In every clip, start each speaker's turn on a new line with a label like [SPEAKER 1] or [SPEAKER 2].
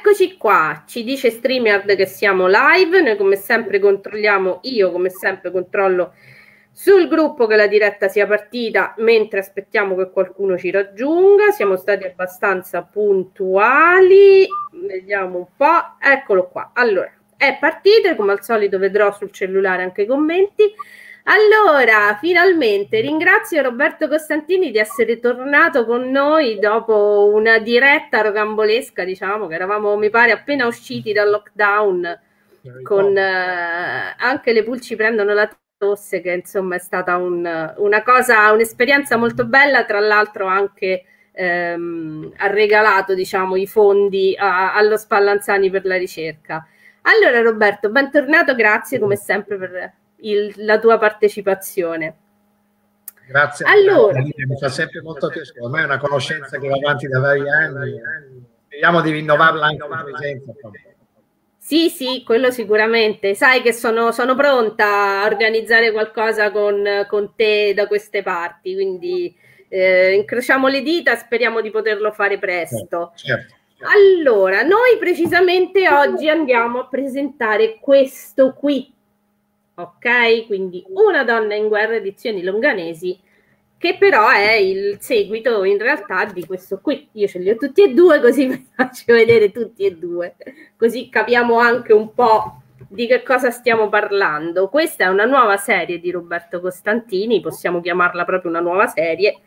[SPEAKER 1] Eccoci qua, ci dice StreamYard che siamo live, noi come sempre controlliamo, io come sempre controllo sul gruppo che la diretta sia partita mentre aspettiamo che qualcuno ci raggiunga, siamo stati abbastanza puntuali, vediamo un po', eccolo qua, allora è partita, come al solito vedrò sul cellulare anche i commenti. Allora, finalmente ringrazio Roberto Costantini di essere tornato con noi dopo una diretta rocambolesca, diciamo, che eravamo, mi pare, appena usciti dal lockdown, con anche le pulci prendono la tosse, che insomma è stata una cosa, un'esperienza molto bella, tra l'altro anche ha regalato, diciamo, i fondi allo Spallanzani per la ricerca. Allora Roberto, bentornato, grazie come sempre per la tua partecipazione.
[SPEAKER 2] Grazie.
[SPEAKER 1] Allora,
[SPEAKER 2] mi fa sempre molto piacere, ormai è una conoscenza che va avanti da vari anni, speriamo di rinnovarla anche in presenza.
[SPEAKER 1] Sì, sì, quello sicuramente. Sai che sono pronta a organizzare qualcosa con te da queste parti, quindi incrociamo le dita, speriamo di poterlo fare presto.
[SPEAKER 2] Certo.
[SPEAKER 1] Allora, noi precisamente oggi andiamo a presentare questo qui. Ok, quindi Una donna in guerra, edizioni Longanesi, che però è il seguito in realtà di questo qui. Io ce li ho tutti e due, così vi faccio vedere tutti e due, così capiamo anche un po' di che cosa stiamo parlando. Questa è una nuova serie di Roberto Costantini, possiamo chiamarla proprio una nuova serie,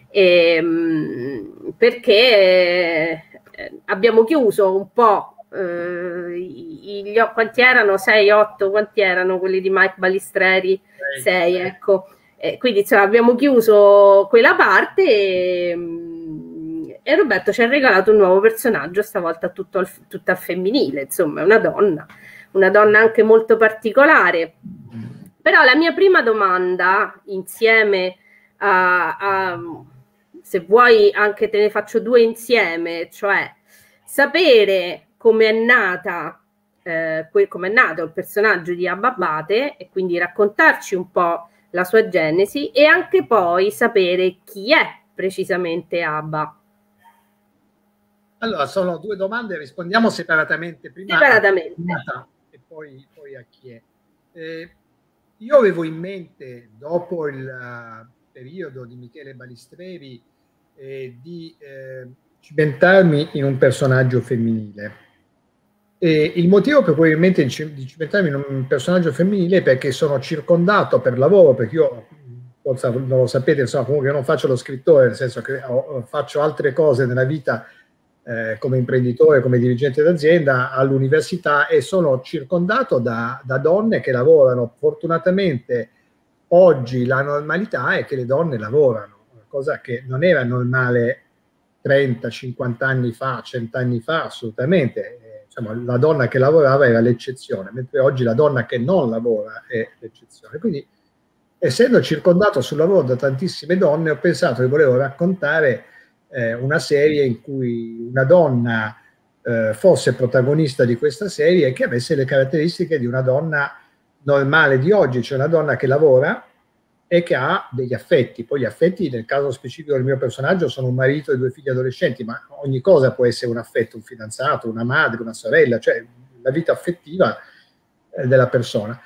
[SPEAKER 1] perché abbiamo chiuso un po'. Quanti erano? 6, 8, quanti erano quelli di Mike Balistreri? 6, ecco. Quindi insomma, abbiamo chiuso quella parte e Roberto ci ha regalato un nuovo personaggio, stavolta tutta al femminile, insomma, è una donna anche molto particolare. Però la mia prima domanda, insieme se vuoi anche te ne faccio due insieme, cioè sapere come è nato il personaggio di Abba Abate e quindi raccontarci un po' la sua genesi e anche poi sapere chi è precisamente Abba.
[SPEAKER 2] Allora, sono due domande, rispondiamo separatamente. Prima e poi a chi è. Io avevo in mente, dopo il periodo di Michele Balistreri, di cimentarmi in un personaggio femminile. Il motivo per cui probabilmente di cimentarmi in un personaggio femminile è perché sono circondato per lavoro, perché io, forse non lo sapete, insomma, comunque io non faccio lo scrittore, nel senso che faccio altre cose nella vita come imprenditore, come dirigente d'azienda, all'università, e sono circondato da donne che lavorano. Fortunatamente oggi la normalità è che le donne lavorano, cosa che non era normale 30, 50 anni fa, 100 anni fa, assolutamente. Insomma, la donna che lavorava era l'eccezione, mentre oggi la donna che non lavora è l'eccezione. Quindi, essendo circondato sul lavoro da tantissime donne, ho pensato che volevo raccontare una serie in cui una donna fosse protagonista di questa serie e che avesse le caratteristiche di una donna normale di oggi, cioè una donna che lavora e che ha degli affetti. Poi gli affetti, nel caso specifico del mio personaggio, sono un marito e 2 figli adolescenti, ma ogni cosa può essere un affetto, un fidanzato, una madre, una sorella, cioè la vita affettiva della persona.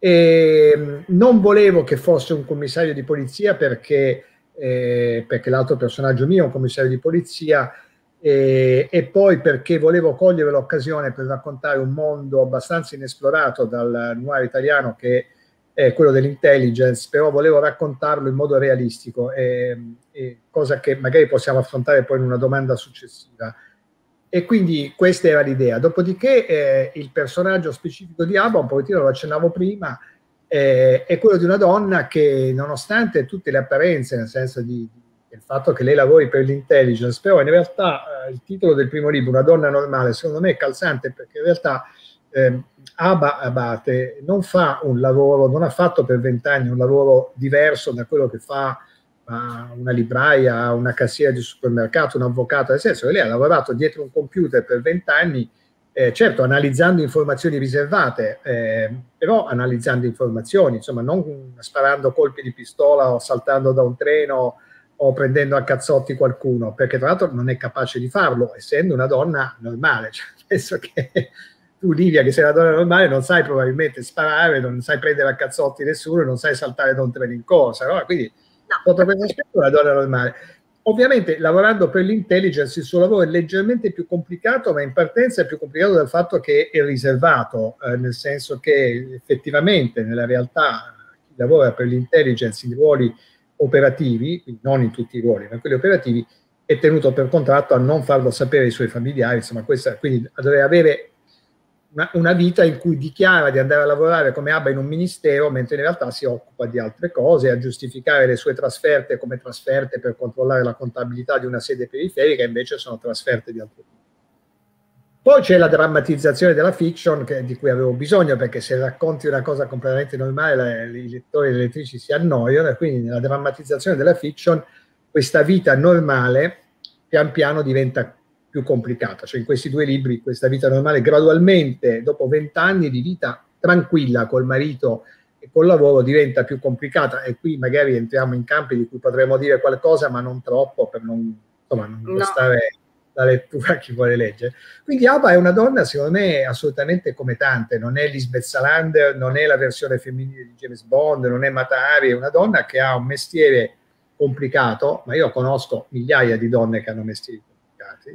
[SPEAKER 2] E non volevo che fosse un commissario di polizia perché l'altro personaggio mio è un commissario di polizia, e poi perché volevo cogliere l'occasione per raccontare un mondo abbastanza inesplorato dal noir italiano, che è quello dell'intelligence, però volevo raccontarlo in modo realistico, cosa che magari possiamo affrontare poi in una domanda successiva. E quindi questa era l'idea. Dopodiché il personaggio specifico di Abba, un pochettino lo accennavo prima, è quello di una donna che, nonostante tutte le apparenze, nel senso del fatto che lei lavori per l'intelligence, però in realtà il titolo del primo libro, Una donna normale, secondo me è calzante, perché in realtà Abba Abate non fa un lavoro, non ha fatto per 20 anni un lavoro diverso da quello che fa una libraia, una cassiera di supermercato, un avvocato, nel senso che lei ha lavorato dietro un computer per 20 anni, certo analizzando informazioni riservate, però analizzando informazioni, insomma non sparando colpi di pistola o saltando da un treno o prendendo a cazzotti qualcuno, perché tra l'altro non è capace di farlo, essendo una donna normale. Cioè, penso che tu, Livia, che sei una donna normale, non sai probabilmente sparare, non sai prendere a cazzotti nessuno, non sai saltare da un treno in corsa, no? Quindi sotto questo aspetto è una donna normale. Ovviamente lavorando per l'intelligence il suo lavoro è leggermente più complicato, ma in partenza è più complicato dal fatto che è riservato, nel senso che effettivamente nella realtà chi lavora per l'intelligence in ruoli operativi, quindi non in tutti i ruoli, ma quelli operativi, è tenuto per contratto a non farlo sapere ai suoi familiari, insomma, quindi a dover avere una vita in cui dichiara di andare a lavorare come ABBA in un ministero, mentre in realtà si occupa di altre cose, a giustificare le sue trasferte come trasferte per controllare la contabilità di una sede periferica, invece sono trasferte di altro tipo. Poi c'è la drammatizzazione della fiction, di cui avevo bisogno, perché se racconti una cosa completamente normale i lettori e le lettrici si annoiano, e quindi nella drammatizzazione della fiction questa vita normale pian piano diventa più complicata. Cioè in questi due libri questa vita normale gradualmente, dopo 20 anni di vita tranquilla col marito e col lavoro, diventa più complicata, e qui magari entriamo in campi di cui potremmo dire qualcosa, ma non troppo, per non stare la lettura a chi vuole leggere. Quindi Alba è una donna, secondo me, assolutamente come tante. Non è Lisbeth Salander, non è la versione femminile di James Bond, non è Mata Hari, è una donna che ha un mestiere complicato, ma io conosco migliaia di donne che hanno mestieri complicati.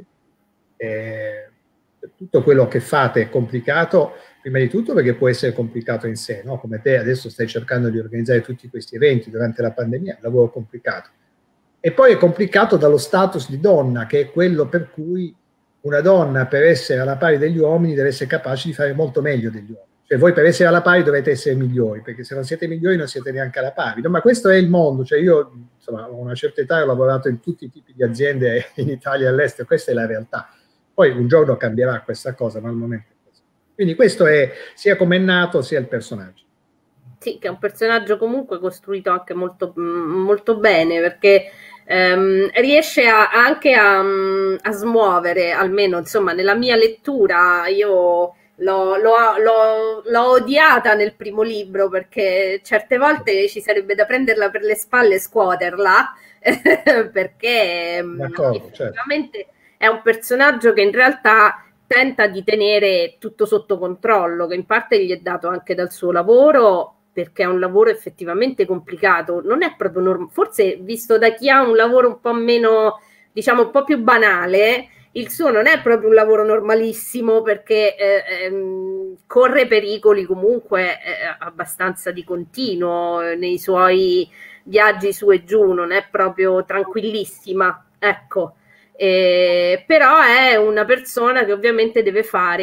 [SPEAKER 2] Tutto quello che fate è complicato, prima di tutto perché può essere complicato in sé, no? Come te adesso stai cercando di organizzare tutti questi eventi durante la pandemia, è un lavoro complicato. E poi è complicato dallo status di donna, che è quello per cui una donna, per essere alla pari degli uomini, deve essere capace di fare molto meglio degli uomini. Cioè voi per essere alla pari dovete essere migliori, perché se non siete migliori non siete neanche alla pari. No, ma questo è il mondo. Cioè io, insomma, a una certa età ho lavorato in tutti i tipi di aziende in Italia e all'estero, questa è la realtà. Poi un giorno cambierà questa cosa, ma al momento è così. Quindi questo è sia come è nato sia il personaggio.
[SPEAKER 1] Sì, che è un personaggio comunque costruito anche molto, molto bene, perché riesce anche a smuovere, almeno insomma nella mia lettura, io l'ho odiata nel primo libro, perché certe volte ci sarebbe da prenderla per le spalle e scuoterla, perché effettivamente è un personaggio che in realtà tenta di tenere tutto sotto controllo, che in parte gli è dato anche dal suo lavoro, perché è un lavoro effettivamente complicato. Non è proprio normale, forse visto da chi ha un lavoro un po' meno, diciamo, un po' più banale, il suo non è proprio un lavoro normalissimo, perché corre pericoli comunque abbastanza di continuo nei suoi viaggi su e giù, non è proprio tranquillissima, ecco. Però è una persona che ovviamente deve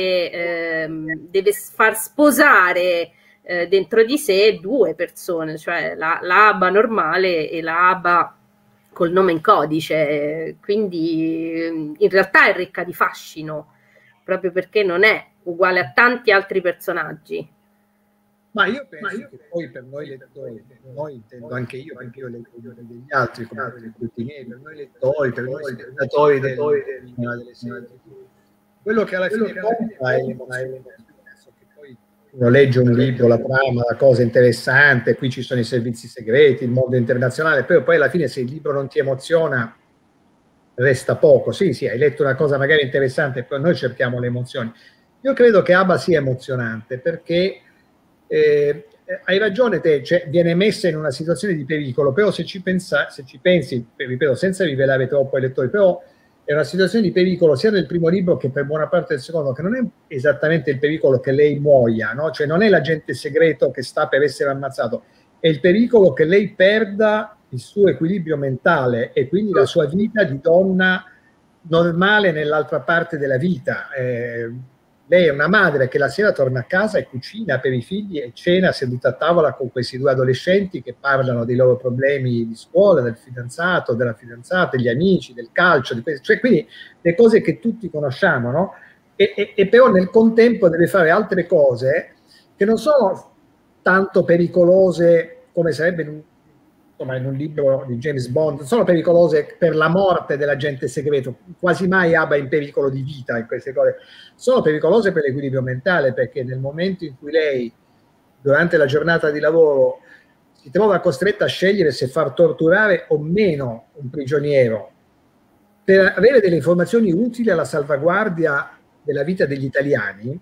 [SPEAKER 1] far sposare dentro di sé due persone, cioè la ABBA normale e la ABBA col nome in codice, quindi in realtà è ricca di fascino, proprio perché non è uguale a tanti altri personaggi.
[SPEAKER 2] Ma io penso che poi per noi lettori, noi intendo anche io, perché io leggo degli altri, come tutti i miei, per noi lettori, per noi spettatori delle serie, quello che alla fine conta è l'emozione. Uno legge un libro, la trama, la cosa interessante, qui ci sono i servizi segreti, il mondo internazionale, però poi alla fine se il libro non ti emoziona resta poco. Sì, hai letto una cosa magari interessante, però noi cerchiamo le emozioni. Io credo che ABBA sia emozionante perché hai ragione te, cioè, viene messa in una situazione di pericolo, però se ci pensi, ripeto, senza rivelare troppo ai lettori, però è una situazione di pericolo sia nel primo libro che per buona parte del secondo, che non è esattamente il pericolo che lei muoia, no? Cioè non è l'agente segreto che sta per essere ammazzato, è il pericolo che lei perda il suo equilibrio mentale e quindi la sua vita di donna normale nell'altra parte della vita. Lei è una madre che la sera torna a casa e cucina per i figli e cena seduta a tavola con questi due adolescenti che parlano dei loro problemi di scuola, del fidanzato, della fidanzata, degli amici, del calcio, cioè quindi le cose che tutti conosciamo, no? E però nel contempo deve fare altre cose che non sono tanto pericolose come sarebbe in un libro di James Bond, sono pericolose per la morte dell'agente segreto, quasi mai ABBA è in pericolo di vita in queste cose, sono pericolose per l'equilibrio mentale, perché nel momento in cui lei durante la giornata di lavoro si trova costretta a scegliere se far torturare o meno un prigioniero per avere delle informazioni utili alla salvaguardia della vita degli italiani,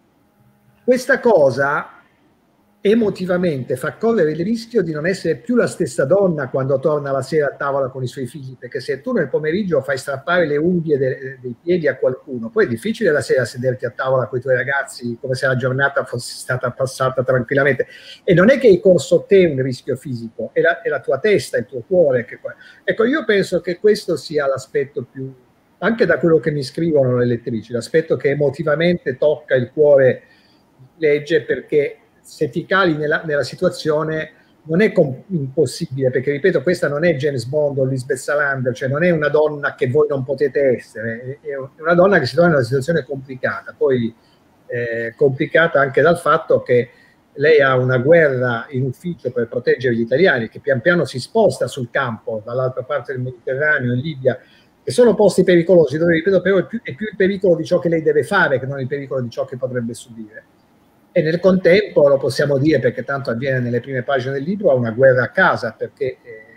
[SPEAKER 2] questa cosa emotivamente fa correre il rischio di non essere più la stessa donna quando torna la sera a tavola con i suoi figli, perché se tu nel pomeriggio fai strappare le unghie dei piedi a qualcuno, poi è difficile la sera sederti a tavola con i tuoi ragazzi come se la giornata fosse stata passata tranquillamente. E non è che hai corso te un rischio fisico, è la tua testa, il tuo cuore. Ecco, io penso che questo sia l'aspetto più, anche da quello che mi scrivono le lettrici, l'aspetto che emotivamente tocca il cuore di legge, perché se ti cali nella situazione non è impossibile, perché ripeto, questa non è James Bond o Lisbeth Salander, cioè non è una donna che voi non potete essere, è una donna che si trova in una situazione complicata, poi complicata anche dal fatto che lei ha una guerra in ufficio per proteggere gli italiani, che pian piano si sposta sul campo dall'altra parte del Mediterraneo, in Libia, che sono posti pericolosi, dove ripeto però è più il pericolo di ciò che lei deve fare che non il pericolo di ciò che potrebbe subire. E nel contempo, lo possiamo dire perché tanto avviene nelle prime pagine del libro, ha una guerra a casa, perché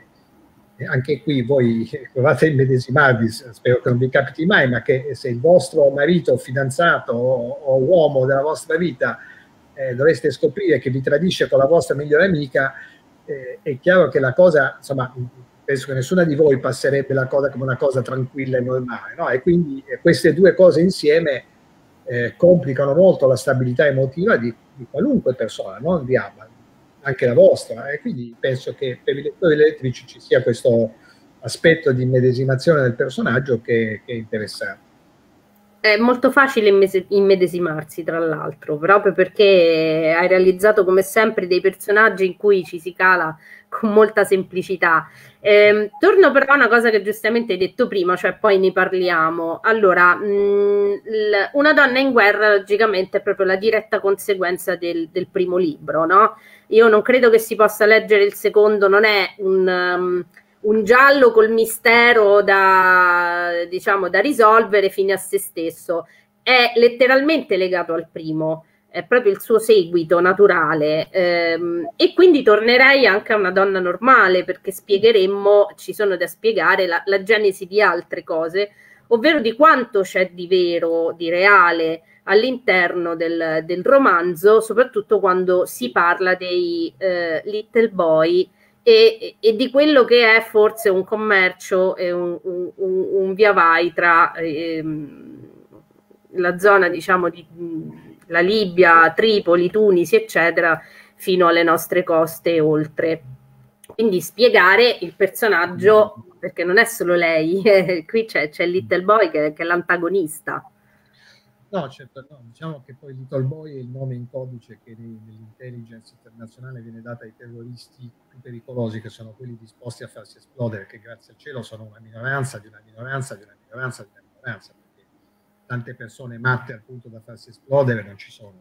[SPEAKER 2] anche qui voi provate a immedesimarvi, spero che non vi capiti mai, ma che se il vostro marito, fidanzato o uomo della vostra vita dovreste scoprire che vi tradisce con la vostra migliore amica, è chiaro che la cosa, insomma, penso che nessuna di voi passerebbe la cosa come una cosa tranquilla e normale, no? E quindi queste due cose insieme complicano molto la stabilità emotiva di qualunque persona, non di Abba, anche la vostra, e quindi penso che per i lettori e le lettrici ci sia questo aspetto di immedesimazione del personaggio che è interessante.
[SPEAKER 1] È molto facile immedesimarsi, tra l'altro, proprio perché hai realizzato come sempre dei personaggi in cui ci si cala con molta semplicità. Torno però a una cosa che giustamente hai detto prima, cioè poi ne parliamo. Allora, Una donna in guerra logicamente è proprio la diretta conseguenza del primo libro, no? Io non credo che si possa leggere il secondo, non è un giallo col mistero diciamo, da risolvere fine a se stesso, è letteralmente legato al primo, è proprio il suo seguito naturale, e quindi tornerei anche a Una donna normale, perché ci sono da spiegare la genesi di altre cose, ovvero di quanto c'è di vero, di reale all'interno del romanzo, soprattutto quando si parla dei little boy e di quello che è forse un commercio e un via vai tra la zona, diciamo, di la Libia, Tripoli, Tunisi, eccetera, fino alle nostre coste e oltre. Quindi spiegare il personaggio, perché non è solo lei, qui c'è il Little Boy che è l'antagonista.
[SPEAKER 2] No, certo, no. Diciamo che poi Little Boy è il nome in codice che nell'intelligence internazionale viene dato ai terroristi più pericolosi, che sono quelli disposti a farsi esplodere, che grazie al cielo sono una minoranza di una minoranza di una minoranza di una minoranza, perché tante persone matte al punto da farsi esplodere non ci sono,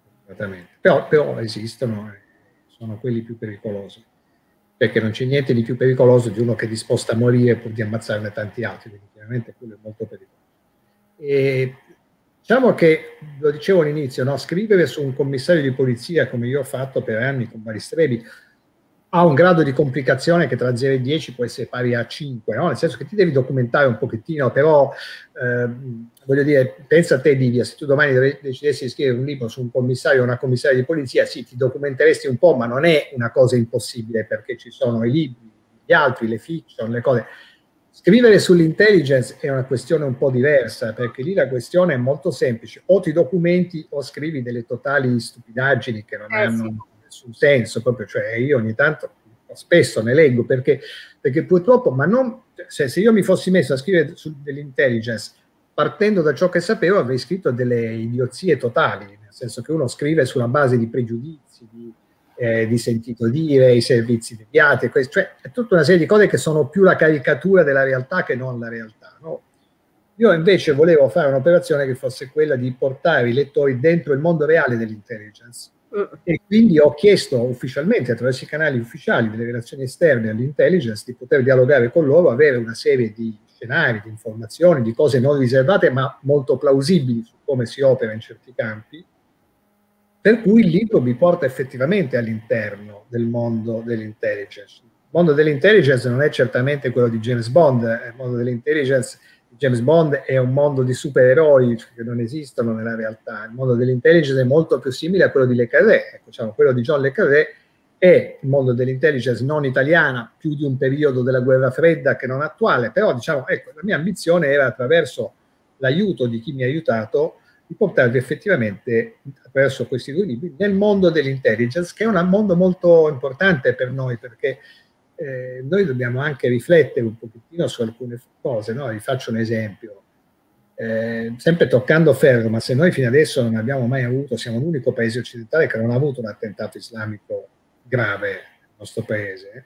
[SPEAKER 2] però esistono, sono quelli più pericolosi, perché non c'è niente di più pericoloso di uno che è disposto a morire pur di ammazzarne tanti altri, quindi chiaramente quello è molto pericoloso. E diciamo che, lo dicevo all'inizio, no? Scrivere su un commissario di polizia, come io ho fatto per anni con Balistrebi, ha un grado di complicazione che tra 0 e 10 può essere pari a 5, no? Nel senso che ti devi documentare un pochettino, però voglio dire, pensa a te, Livia, se tu domani decidessi di scrivere un libro su un commissario o una commissaria di polizia, sì, ti documenteresti un po', ma non è una cosa impossibile, perché ci sono i libri, gli altri, le fiction, le cose. Scrivere sull'intelligence è una questione un po' diversa, perché lì la questione è molto semplice: o ti documenti o scrivi delle totali stupidaggini che non hanno nessun senso, proprio, cioè io ogni tanto, spesso ne leggo, perché purtroppo, ma non, se io mi fossi messo a scrivere dell'intelligence partendo da ciò che sapevo, avrei scritto delle idiozie totali, nel senso che uno scrive sulla base di pregiudizi, di sentito dire, i servizi deviati, cioè è tutta una serie di cose che sono più la caricatura della realtà che non la realtà, no? Io invece volevo fare un'operazione che fosse quella di portare i lettori dentro il mondo reale dell'intelligence, e quindi ho chiesto ufficialmente, attraverso i canali ufficiali delle relazioni esterne all'intelligence, di poter dialogare con loro, avere una serie di scenari, di informazioni, di cose non riservate ma molto plausibili su come si opera in certi campi, Per cui il libro mi porta effettivamente all'interno del mondo dell'intelligence. Il mondo dell'intelligence non è certamente quello di James Bond, il mondo dell'intelligence di James Bond è un mondo di supereroi che non esistono nella realtà. Il mondo dell'intelligence è molto più simile a quello di Le Carré, ecco, diciamo, quello di John Le Carré è il mondo dell'intelligence non italiana, più di un periodo della guerra fredda che non attuale, però diciamo, ecco, la mia ambizione era, attraverso l'aiuto di chi mi ha aiutato, di portarvi effettivamente, attraverso questi due libri, nel mondo dell'intelligence, che è un mondo molto importante per noi, perché noi dobbiamo anche riflettere un pochettino su alcune cose, no? Vi faccio un esempio. Sempre toccando ferro, ma se noi fino adesso non abbiamo mai avuto, siamo l'unico paese occidentale che non ha avuto un attentato islamico grave nel nostro paese,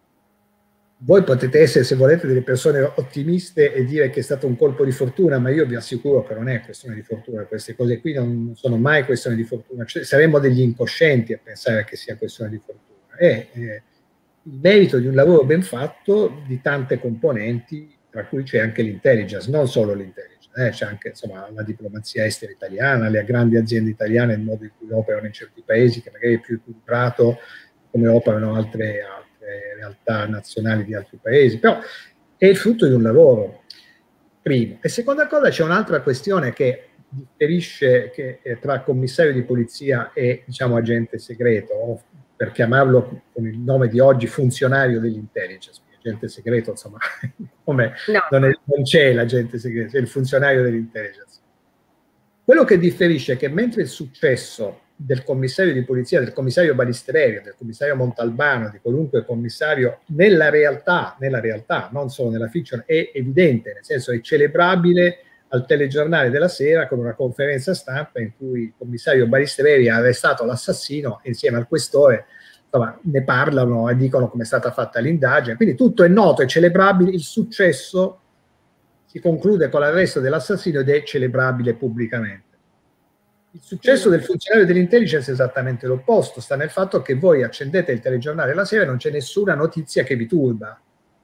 [SPEAKER 2] voi potete essere, se volete, delle persone ottimiste e dire che è stato un colpo di fortuna, ma io vi assicuro che non è questione di fortuna, queste cose qui non sono mai questione di fortuna, cioè, saremmo degli incoscienti a pensare che sia questione di fortuna. È il merito di un lavoro ben fatto di tante componenti, tra cui c'è anche l'intelligence, non solo l'intelligence, c'è anche, insomma, la diplomazia estera italiana, le grandi aziende italiane, il modo in cui operano in certi paesi, che magari è più equilibrato, come operano altre realtà nazionali di altri paesi, però è il frutto di un lavoro, primo. E seconda cosa, c'è un'altra questione che differisce tra commissario di polizia e, diciamo, agente segreto, o per chiamarlo con il nome di oggi, funzionario dell'intelligence. Agente segreto, insomma, come no. Non c'è l'agente segreto, c'è il funzionario dell'intelligence. Quello che differisce è che mentre il successo del commissario di polizia, del commissario Balistreri, del commissario Montalbano, di qualunque commissario, nella realtà, non solo nella fiction, è evidente, nel senso è celebrabile al telegiornale della sera con una conferenza stampa in cui il commissario Balistreri ha arrestato l'assassino e insieme al questore, insomma, ne parlano e dicono come è stata fatta l'indagine, quindi tutto è noto, è celebrabile, il successo si conclude con l'arresto dell'assassino ed è celebrabile pubblicamente. Il successo del funzionario dell'intelligence è esattamente l'opposto, sta nel fatto che voi accendete il telegiornale la sera e non c'è nessuna notizia che vi turba,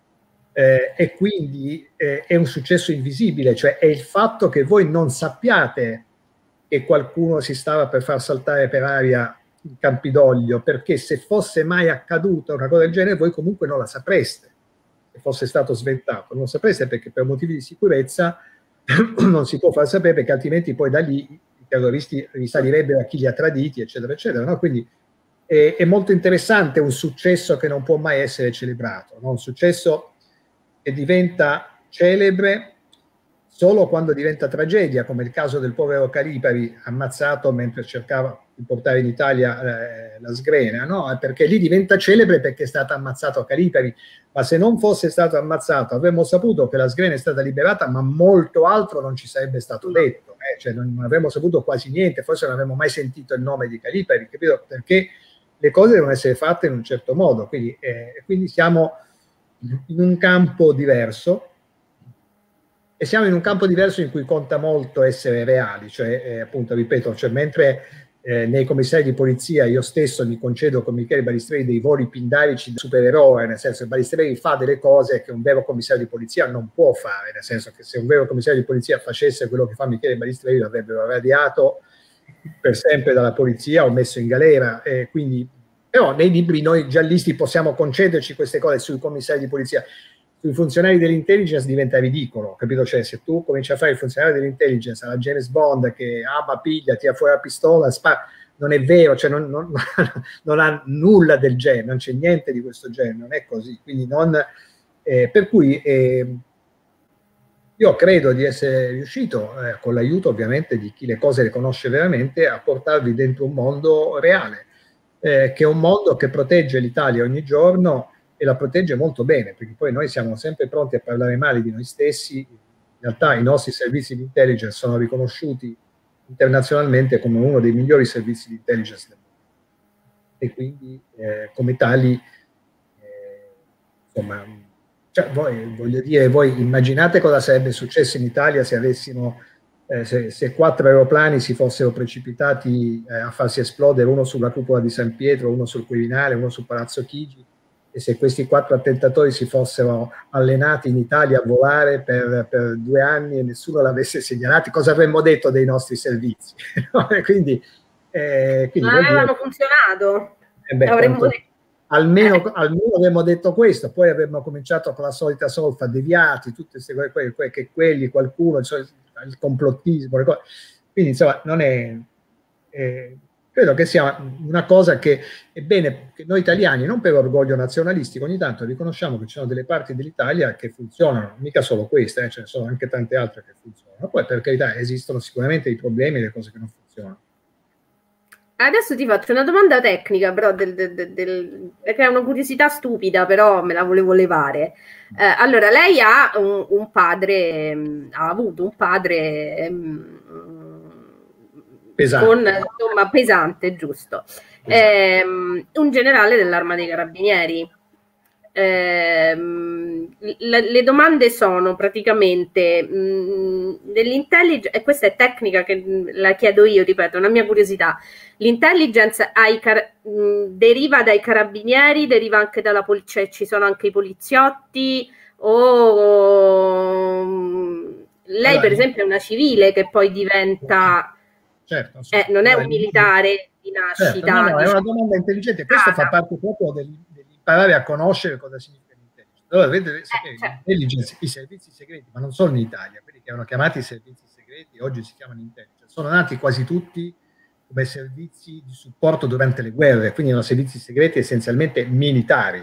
[SPEAKER 2] e quindi è un successo invisibile, cioè è il fatto che voi non sappiate che qualcuno si stava per far saltare per aria il Campidoglio, perché se fosse mai accaduta una cosa del genere voi comunque non la sapreste, se fosse stato sventato, non lo sapreste perché per motivi di sicurezza non si può far sapere, perché altrimenti poi da lì i terroristi risalirebbero a chi li ha traditi, eccetera, eccetera, no? Quindi è molto interessante un successo che non può mai essere celebrato, no? Un successo che diventa celebre solo quando diventa tragedia, come il caso del povero Calipari ammazzato mentre cercava di portare in Italia la sgrena, no? Perché lì diventa celebre perché è stato ammazzato a Calipari, ma se non fosse stato ammazzato avremmo saputo che la sgrena è stata liberata, ma molto altro non ci sarebbe stato detto, cioè non avremmo saputo quasi niente, forse non avremmo mai sentito il nome di Calipari, capito? Perché le cose devono essere fatte in un certo modo, quindi siamo in un campo diverso, e siamo in un campo diverso in cui conta molto essere reali, cioè appunto, ripeto, cioè mentre nei commissari di polizia io stesso mi concedo con Michele Balistreri dei voli pindarici da supereroe, nel senso che Balistreri fa delle cose che un vero commissario di polizia non può fare, nel senso che se un vero commissario di polizia facesse quello che fa Michele Balistreri l'avrebbero radiato per sempre dalla polizia o messo in galera, quindi, però nei libri noi giallisti possiamo concederci queste cose sui commissari di polizia. Sui funzionari dell'intelligence diventa ridicolo, capito? Cioè, se tu cominci a fare il funzionario dell'intelligence alla James Bond che piglia, tira fuori la pistola, spara, non è vero, cioè non ha nulla del genere, non c'è niente di questo genere, non è così. Quindi per cui io credo di essere riuscito, con l'aiuto ovviamente di chi le cose le conosce veramente, a portarvi dentro un mondo reale, che è un mondo che protegge l'Italia ogni giorno, e la protegge molto bene, perché poi noi siamo sempre pronti a parlare male di noi stessi. In realtà i nostri servizi di intelligence sono riconosciuti internazionalmente come uno dei migliori servizi di intelligence del mondo, e quindi come tali, insomma, cioè, voglio dire, voi immaginate cosa sarebbe successo in Italia se avessimo se 4 aeroplani si fossero precipitati a farsi esplodere, uno sulla cupola di San Pietro, uno sul Quirinale, uno sul Palazzo Chigi, e se questi 4 attentatori si fossero allenati in Italia a volare per 2 anni e nessuno l'avesse segnalato, cosa avremmo detto dei nostri servizi? Quindi
[SPEAKER 1] Non avevano funzionato.
[SPEAKER 2] Almeno avremmo detto questo, poi avremmo cominciato con la solita solfa, deviati, tutte queste quelli, qualcuno, cioè, il complottismo, quindi insomma non è, credo che sia una cosa che è bene che noi italiani, non per orgoglio nazionalistico, ogni tanto riconosciamo che ci sono delle parti dell'Italia che funzionano, mica solo queste, ce ne sono anche tante altre che funzionano, poi per carità esistono sicuramente i problemi e le cose che non funzionano.
[SPEAKER 1] Adesso ti faccio una domanda tecnica, però perché è una curiosità stupida, però me la volevo levare. Allora, lei ha un padre, ha avuto un padre pesante, insomma, pesante, giusto? Un generale dell'Arma dei Carabinieri. Le domande sono praticamente dell'intelligence, e questa è tecnica che la chiedo io, ripeto, è una mia curiosità. L'intelligence deriva dai carabinieri, deriva anche dalla polizia, ci sono anche i poliziotti, o lei allora, per esempio è una civile che poi diventa, certo, non è un militare di nascita.
[SPEAKER 2] Certo, no, è una domanda intelligente, questo fa parte proprio dell'imparare a conoscere cosa significa l'intelligence. Allora, vedete, l'intelligence, i servizi segreti, ma non solo in Italia, quelli che erano chiamati servizi segreti, oggi si chiamano intelligence, sono nati quasi tutti come servizi di supporto durante le guerre, quindi erano servizi segreti essenzialmente militari,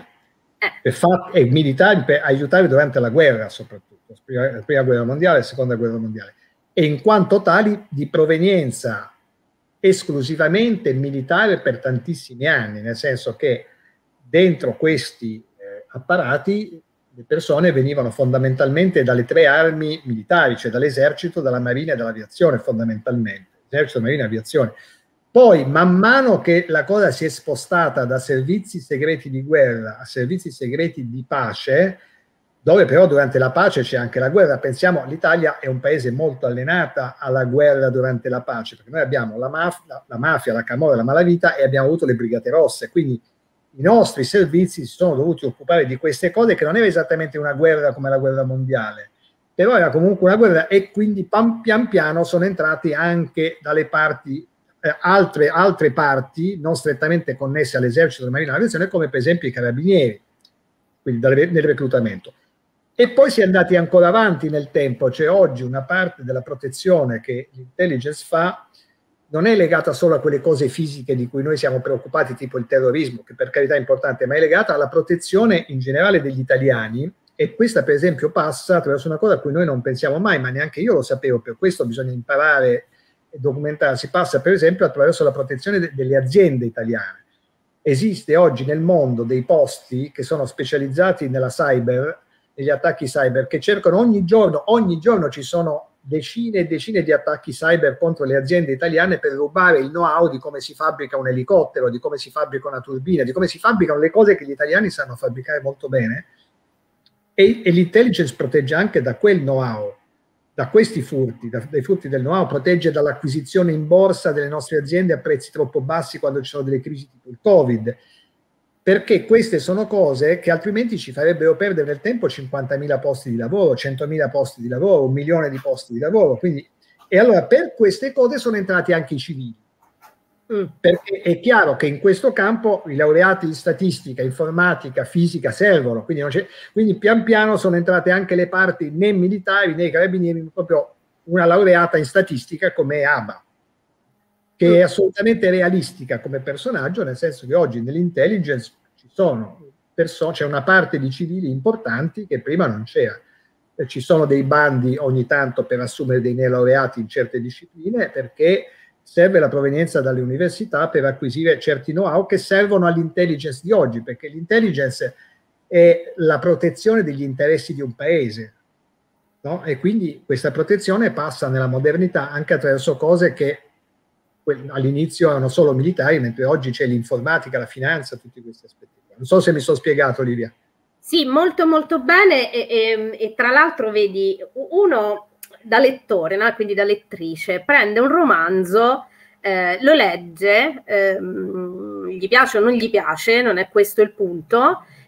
[SPEAKER 2] militari per aiutare durante la guerra soprattutto, la prima guerra mondiale e la seconda guerra mondiale, e in quanto tali di provenienza esclusivamente militare per tantissimi anni, nel senso che dentro questi apparati le persone venivano fondamentalmente dalle tre armi militari, cioè dall'esercito, dalla marina e dall'aviazione fondamentalmente, esercito, marina e aviazione. Poi man mano che la cosa si è spostata da servizi segreti di guerra a servizi segreti di pace, dove però durante la pace c'è anche la guerra, pensiamo l'Italia è un paese molto allenata alla guerra durante la pace, perché noi abbiamo la mafia, la camorra, la malavita e abbiamo avuto le brigate rosse, quindi i nostri servizi si sono dovuti occupare di queste cose, che non era esattamente una guerra come la guerra mondiale, però era comunque una guerra, e quindi pian piano sono entrati anche dalle parti altre parti non strettamente connesse all'esercito, alla marina e all'aviazione, come per esempio i carabinieri, quindi nel reclutamento. E poi si è andati ancora avanti nel tempo, cioè oggi una parte della protezione che l'intelligence fa non è legata solo a quelle cose fisiche di cui noi siamo preoccupati, tipo il terrorismo, che per carità è importante, ma è legata alla protezione in generale degli italiani, e questa per esempio passa attraverso una cosa a cui noi non pensiamo mai, ma neanche io lo sapevo, per questo bisogna imparare e documentarsi. Passa per esempio attraverso la protezione delle aziende italiane. Esiste oggi nel mondo dei posti che sono specializzati nella cyber, negli attacchi cyber, che cercano ogni giorno ci sono decine e decine di attacchi cyber contro le aziende italiane per rubare il know-how di come si fabbrica un elicottero, di come si fabbrica una turbina, di come si fabbricano le cose che gli italiani sanno fabbricare molto bene, e l'intelligence protegge anche da quel know-how, da questi furti, dai furti del know-how, protegge dall'acquisizione in borsa delle nostre aziende a prezzi troppo bassi quando ci sono delle crisi tipo il Covid, perché queste sono cose che altrimenti ci farebbero perdere nel tempo 50.000 posti di lavoro, 100.000 posti di lavoro, 1 milione di posti di lavoro. Quindi, e allora per queste cose sono entrati anche i civili, perché è chiaro che in questo campo i laureati in statistica, informatica, fisica servono, quindi pian piano sono entrate anche le parti né militari né carabinieri, proprio una laureata in statistica come Aba, che è assolutamente realistica come personaggio, nel senso che oggi nell'intelligence ci sono persone, c'è una parte di civili importanti che prima non c'era. Ci sono dei bandi ogni tanto per assumere dei neolaureati in certe discipline, perché serve la provenienza dalle università per acquisire certi know-how che servono all'intelligence di oggi, perché l'intelligence è la protezione degli interessi di un paese, no? E quindi questa protezione passa nella modernità anche attraverso cose che all'inizio erano solo militari, mentre oggi c'è l'informatica, la finanza, tutti questi aspetti. Non so se mi sono spiegato, Livia.
[SPEAKER 1] Sì, molto molto bene, e tra l'altro vedi, uno da lettore, no? Quindi da lettrice, prende un romanzo, lo legge, gli piace o non gli piace, non è questo il punto,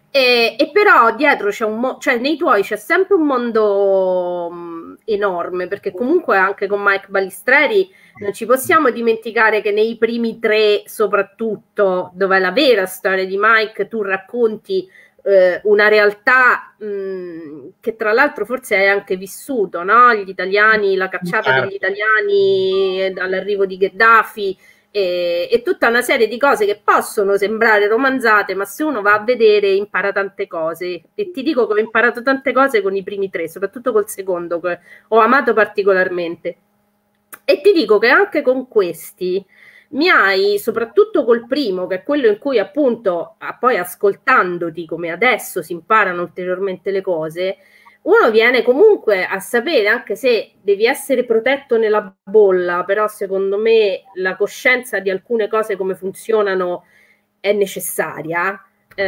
[SPEAKER 1] E però dietro c'è cioè nei tuoi c'è sempre un mondo enorme, perché comunque anche con Mike Balistreri non ci possiamo dimenticare che nei primi 3 soprattutto, dove è la vera storia di Mike, tu racconti una realtà che tra l'altro forse hai anche vissuto, no? Gli italiani, la cacciata degli italiani dall'arrivo di Gheddafi, e tutta una serie di cose che possono sembrare romanzate, ma se uno va a vedere impara tante cose. E ti dico che ho imparato tante cose con i primi 3, soprattutto col secondo, che ho amato particolarmente. E ti dico che anche con questi mi hai, soprattutto col primo, che è quello in cui appunto poi ascoltandoti come adesso si imparano ulteriormente le cose, uno viene comunque a sapere, anche se devi essere protetto nella bolla, però secondo me la coscienza di alcune cose, come funzionano, è necessaria.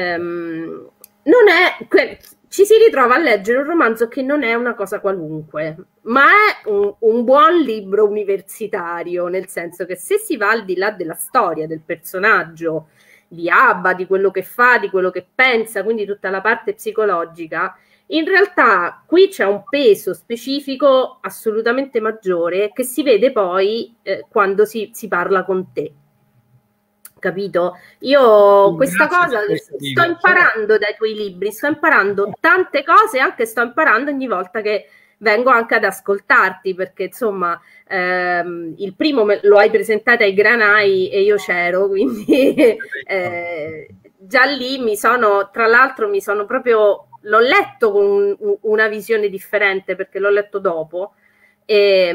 [SPEAKER 1] Non è, ci si ritrova a leggere un romanzo che non è una cosa qualunque, ma è un buon libro universitario, nel senso che se si va al di là della storia, del personaggio, di Abba, di quello che fa, di quello che pensa, quindi tutta la parte psicologica, in realtà qui c'è un peso specifico assolutamente maggiore che si vede poi quando si parla con te. Capito? Io questa cosa sto imparando dai tuoi libri, sto imparando tante cose, anche sto imparando ogni volta che vengo anche ad ascoltarti, perché insomma il primo lo hai presentato ai Granai e io c'ero, quindi già lì tra l'altro mi sono proprio, l'ho letto con una visione differente perché l'ho letto dopo e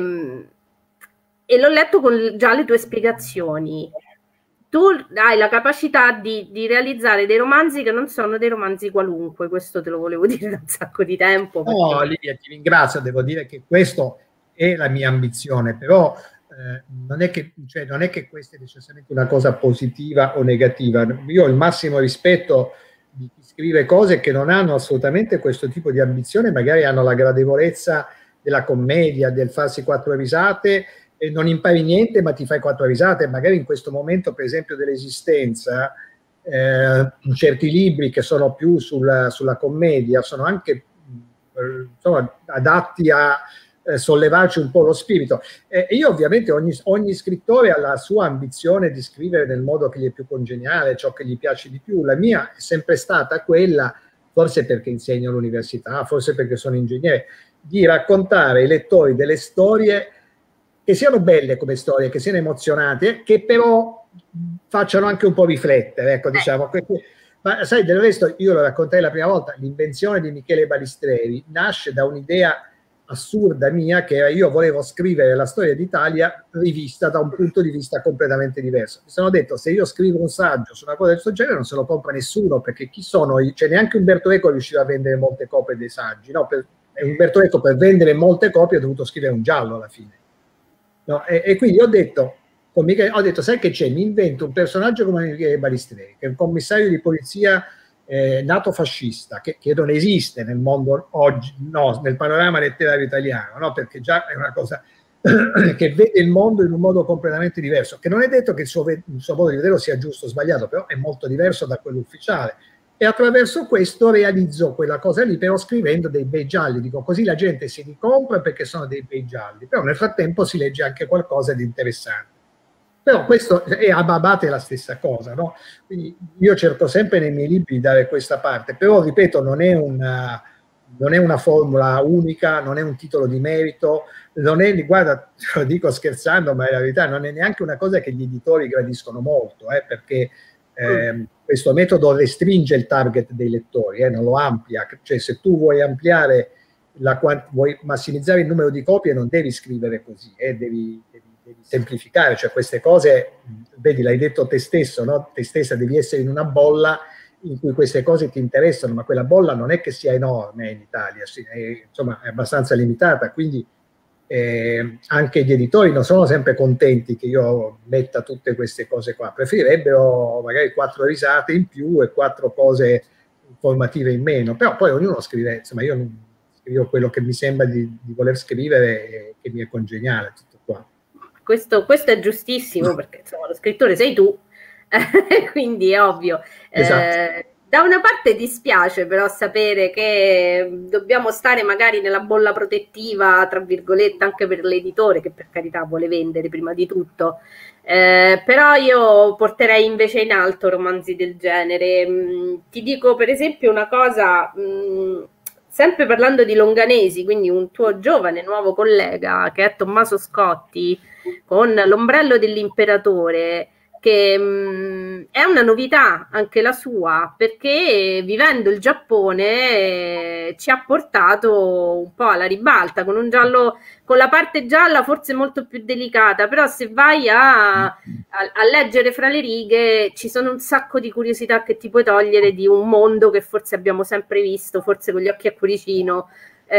[SPEAKER 1] l'ho letto con già le tue spiegazioni. Tu hai la capacità di realizzare dei romanzi che non sono dei romanzi qualunque, questo te lo volevo dire da un sacco di tempo.
[SPEAKER 2] Perché... No, Livia, ti ringrazio, devo dire che questo è la mia ambizione, però non è che questa è necessariamente una cosa positiva o negativa. Io ho il massimo rispetto di chi scrive cose che non hanno assolutamente questo tipo di ambizione, magari hanno la gradevolezza della commedia, del farsi 4 risate, e non impari niente ma ti fai 4 risate. Magari in questo momento, per esempio, dell'esistenza, certi libri che sono più sulla commedia sono anche insomma, adatti a sollevarci un po' lo spirito. Io ovviamente ogni scrittore ha la sua ambizione di scrivere nel modo che gli è più congeniale, ciò che gli piace di più. La mia è sempre stata quella, forse perché insegno all'università, forse perché sono ingegnere, di raccontare ai lettori delle storie che siano belle come storie, che siano emozionate, che però facciano anche un po' riflettere, ecco, diciamo. Ma sai, del resto, io lo raccontai la prima volta, l'invenzione di Michele Balistreri nasce da un'idea assurda mia, che era: io volevo scrivere la storia d'Italia rivista da un punto di vista completamente diverso. Mi sono detto, se io scrivo un saggio su una cosa del suo genere non se lo compra nessuno, perché chi sono io? Cioè, neanche Umberto Eco riusciva a vendere molte copie dei saggi, no? Umberto Eco, per vendere molte copie, ha dovuto scrivere un giallo alla fine. No, e quindi ho detto, sai che c'è? Mi invento un personaggio come Michele Balistreri, che è un commissario di polizia nato fascista, che non esiste nel mondo oggi, no, nel panorama letterario italiano, no? Perché già è una cosa che vede il mondo in un modo completamente diverso, che non è detto che il suo modo di vederlo sia giusto o sbagliato, però è molto diverso da quello ufficiale. E attraverso questo realizzo quella cosa lì, però scrivendo dei bei gialli. Dico, così la gente si ricompra perché sono dei bei gialli, però nel frattempo si legge anche qualcosa di interessante. Però questo è a Babate la stessa cosa, no? Quindi io cerco sempre nei miei libri di dare questa parte, però ripeto, non è una formula unica, non è un titolo di merito, non è, guarda, lo dico scherzando, ma è la verità, non è neanche una cosa che gli editori gradiscono molto, perché questo metodo restringe il target dei lettori, non lo amplia. Cioè, se tu vuoi ampliare vuoi massimizzare il numero di copie, non devi scrivere così, devi semplificare. Cioè, queste cose, vedi, l'hai detto te stesso, no? Te stessa devi essere in una bolla in cui queste cose ti interessano, ma quella bolla non è che sia enorme in Italia, insomma è abbastanza limitata, quindi anche gli editori non sono sempre contenti che io metta tutte queste cose qua, preferirebbero magari 4 risate in più e 4 cose informative in meno, però poi ognuno scrive, insomma io scrivo quello che mi sembra di voler scrivere e che mi è congeniale, tutto qua.
[SPEAKER 1] Questo è giustissimo, perché insomma lo scrittore sei tu, quindi è ovvio.
[SPEAKER 2] Esatto.
[SPEAKER 1] Da una parte dispiace però sapere che dobbiamo stare magari nella bolla protettiva, tra virgolette, anche per l'editore, che per carità vuole vendere prima di tutto, però io porterei invece in alto romanzi del genere. Ti dico per esempio una cosa, sempre parlando di Longanesi, quindi un tuo giovane nuovo collega che è Tommaso Scotti, con L'ombrello dell'imperatore, che è una novità anche la sua, perché vivendo il Giappone ci ha portato un po' alla ribalta, con un giallo, con la parte gialla forse molto più delicata, però se vai a leggere fra le righe ci sono un sacco di curiosità che ti puoi togliere di un mondo che forse abbiamo sempre visto, forse con gli occhi a cuoricino.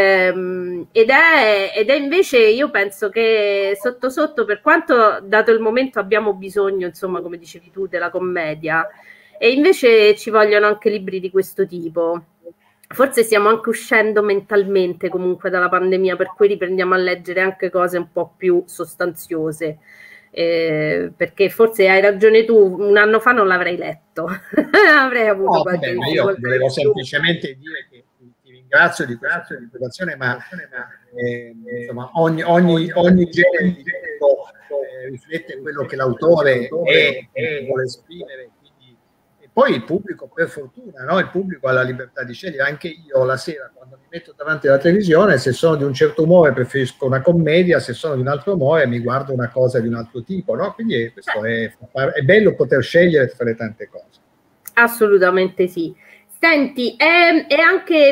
[SPEAKER 1] Ed è invece, io penso che sotto sotto, per quanto dato il momento abbiamo bisogno, insomma, come dicevi tu, della commedia, e invece ci vogliono anche libri di questo tipo. Forse stiamo anche uscendo mentalmente comunque dalla pandemia, per cui riprendiamo a leggere anche cose un po' più sostanziose, perché forse hai ragione tu, un anno fa non l'avrei letto. Avrei avuto qualche
[SPEAKER 2] io volevo semplicemente dire che ringrazio di questa preoccupazione, ma insomma, ogni genere di libro riflette quello che l'autore vuole esprimere. Quindi, e poi il pubblico, per fortuna, no? Il pubblico ha la libertà di scegliere. Anche io la sera, quando mi metto davanti alla televisione, se sono di un certo umore preferisco una commedia, se sono di un altro umore mi guardo una cosa di un altro tipo, no? Quindi questo è bello poter scegliere tra le tante cose.
[SPEAKER 1] Assolutamente sì. Senti, è anche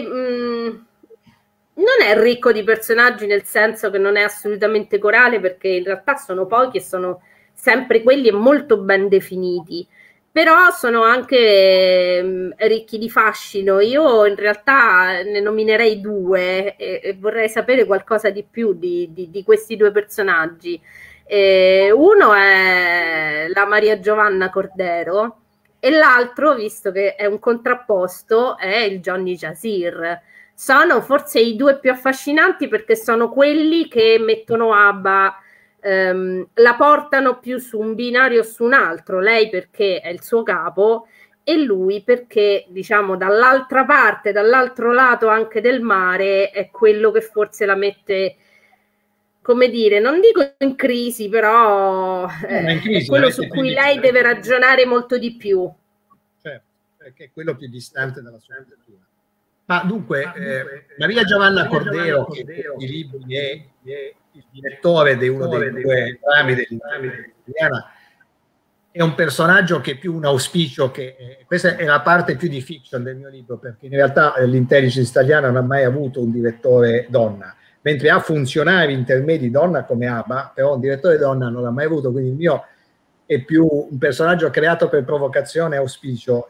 [SPEAKER 1] non è ricco di personaggi, nel senso che non è assolutamente corale, perché in realtà sono pochi e sono sempre quelli e molto ben definiti, però sono anche ricchi di fascino. Io in realtà ne nominerei due e vorrei sapere qualcosa di più di questi due personaggi. Uno è la Maria Giovanna Cordero, e l'altro, visto che è un contrapposto, è il Johnny Jazir. Sono forse i due più affascinanti, perché sono quelli che mettono ABBA, la portano più su un binario o su un altro, lei perché è il suo capo e lui perché, diciamo, dall'altra parte, dall'altro lato anche del mare, è quello che forse la mette, come dire, non dico in crisi, però è quello su cui lei deve ragionare molto di più.
[SPEAKER 2] Certo, perché è quello più distante dalla sua cultura. Ma dunque, Maria Giovanna Cordero, che i libri è il direttore di uno dei due rami dell'Intelligenza italiana, è un personaggio che è più un auspicio, questa è la parte più di fiction del mio libro, perché in realtà l'Intelligenza italiana non ha mai avuto un direttore donna, mentre ha funzionari intermedi donna come ABBA, però un direttore donna non l'ha mai avuto, quindi il mio è più un personaggio creato per provocazione e auspicio,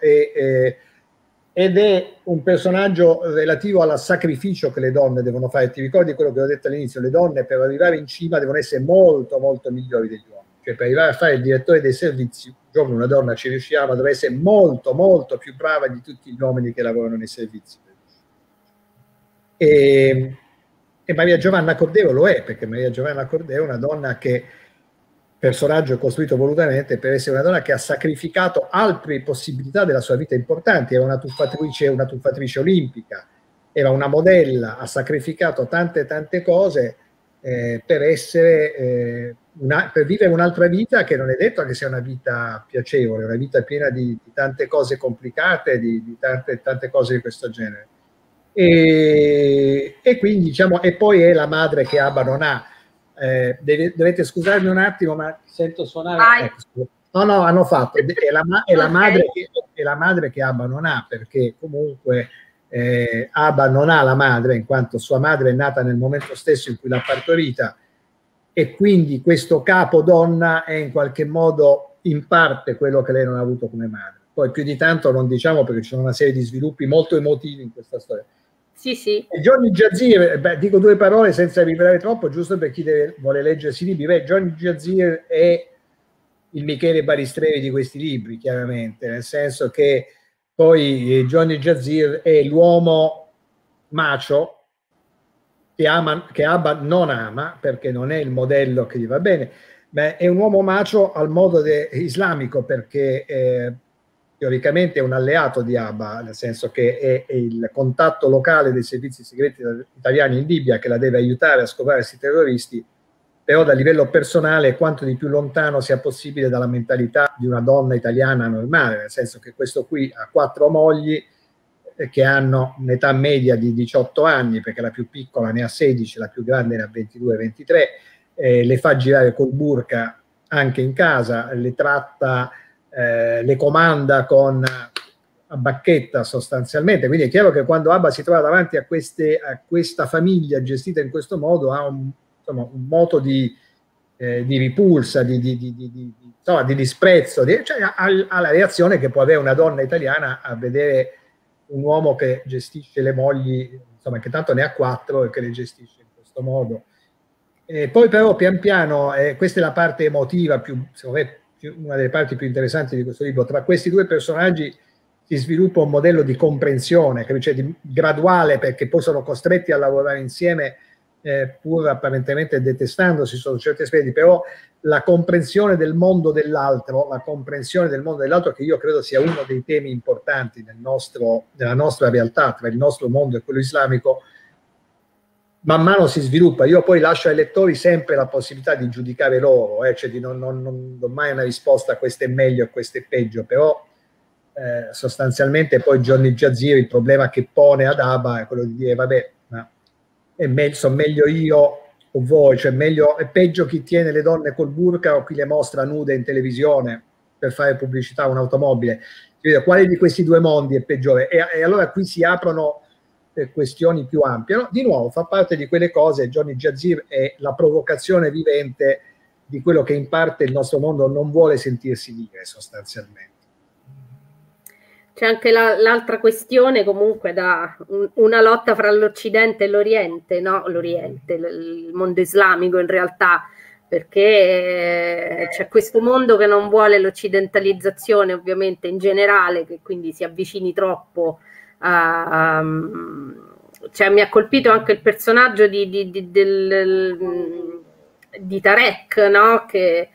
[SPEAKER 2] ed è un personaggio relativo al sacrificio che le donne devono fare. Ti ricordi quello che ho detto all'inizio? Le donne per arrivare in cima devono essere molto molto migliori degli uomini, cioè per arrivare a fare il direttore dei servizi, un giorno una donna ci riuscirà, ma deve essere molto molto più brava di tutti gli uomini che lavorano nei servizi. E Maria Giovanna Cordero lo è, perché Maria Giovanna Cordero è una donna che, personaggio costruito volutamente per essere una donna che ha sacrificato altre possibilità della sua vita importanti. Era una tuffatrice olimpica, era una modella, ha sacrificato tante cose per essere per vivere un'altra vita, che non è detto che sia una vita piacevole, una vita piena di tante cose complicate, di tante cose di questo genere. E quindi, diciamo, e poi è la madre che ABBA non ha. Dovete scusarmi un attimo, ma sento suonare. No, hanno fatto. È la madre che ABBA non ha, perché comunque ABBA non ha la madre, in quanto sua madre è nata nel momento stesso in cui l'ha partorita, e quindi questo capo donna è in qualche modo in parte quello che lei non ha avuto come madre. Poi più di tanto non diciamo, perché ci sono una serie di sviluppi molto emotivi in questa storia.
[SPEAKER 1] Sì.
[SPEAKER 2] Johnny Jazir, dico due parole senza rivelare troppo, giusto per chi vuole leggersi i libri. Johnny Jazir è il Michele Baristrevi di questi libri, chiaramente, nel senso che poi Johnny Jazir è l'uomo macho che ABBA non ama, perché non è il modello che gli va bene, ma è un uomo macho al modo islamico, perché teoricamente è un alleato di Abba, nel senso che è il contatto locale dei servizi segreti italiani in Libia che la deve aiutare a scovare questi terroristi, però da livello personale quanto di più lontano sia possibile dalla mentalità di una donna italiana normale, nel senso che questo qui ha 4 mogli che hanno un'età media di 18 anni, perché la più piccola ne ha 16, la più grande ne ha 22-23, le fa girare col burka anche in casa, le tratta, le comanda a bacchetta sostanzialmente, quindi è chiaro che quando Abba si trova davanti a questa famiglia gestita in questo modo ha un moto di ripulsa, di disprezzo, cioè ha la reazione che può avere una donna italiana a vedere un uomo che gestisce le mogli, insomma, che tanto ne ha 4 e che le gestisce in questo modo. Poi però pian piano, questa è la parte emotiva, secondo me, una delle parti più interessanti di questo libro, tra questi 2 personaggi si sviluppa un modello di comprensione, cioè graduale, perché poi sono costretti a lavorare insieme, pur apparentemente detestandosi sotto certi aspetti, però la comprensione del mondo dell'altro, che io credo sia uno dei temi importanti della nostra realtà, tra il nostro mondo e quello islamico, man mano si sviluppa. Io poi lascio ai lettori sempre la possibilità di giudicare loro, cioè non do mai una risposta a questo è meglio e questo è peggio, però sostanzialmente poi Johnny Jazir il problema che pone ad Abba è quello di dire vabbè, sono meglio io o voi, cioè è peggio chi tiene le donne col burka o chi le mostra nude in televisione per fare pubblicità a un'automobile. Quale di questi 2 mondi è peggiore? E allora qui si aprono questioni più ampie. No? Di nuovo fa parte di quelle cose, Johnny Jazir è la provocazione vivente di quello che in parte il nostro mondo non vuole sentirsi dire sostanzialmente.
[SPEAKER 1] C'è anche l'altra questione comunque una lotta fra l'Occidente e l'Oriente, no? L'Oriente, il mondo islamico in realtà, perché c'è questo mondo che non vuole l'occidentalizzazione ovviamente in generale, che quindi si avvicini troppo cioè mi ha colpito anche il personaggio di Tarek, no? Che